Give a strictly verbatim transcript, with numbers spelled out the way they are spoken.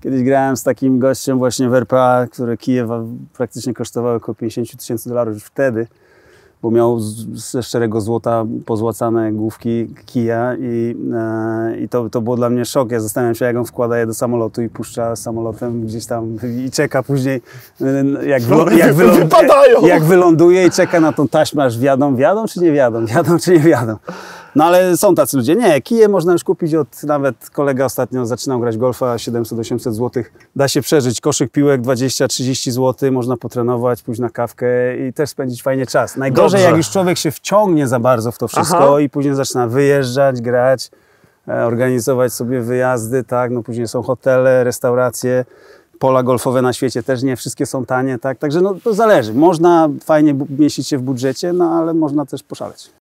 Kiedyś grałem z takim gościem właśnie w R P A, które kije praktycznie kosztowały około pięćdziesiąt tysięcy dolarów już wtedy, bo miał ze szczerego złota pozłacane główki kija i, e, i to, to było dla mnie szok. Ja zastanawiam się, jak on wkłada je do samolotu i puszcza samolotem gdzieś tam i czeka później, jak, wylo jak, wylą jak wyląduje i czeka na tą taśmę, aż wjadą, wjadą czy nie wjadą, wjadą czy nie wjadą. No ale są tacy ludzie. Nie, kije można już kupić od, nawet kolega ostatnio zaczynał grać golfa, siedemset osiemset złotych. Da się przeżyć, koszyk piłek dwadzieścia trzydzieści złotych, można potrenować, pójść na kawkę i też spędzić fajnie czas. Najgorzej, Dobrze. jak już człowiek się wciągnie za bardzo w to wszystko Aha. i później zaczyna wyjeżdżać, grać, organizować sobie wyjazdy, tak, no później są hotele, restauracje, pola golfowe na świecie też nie wszystkie są tanie, tak, także no to zależy. Można fajnie mieścić się w budżecie, no ale można też poszaleć.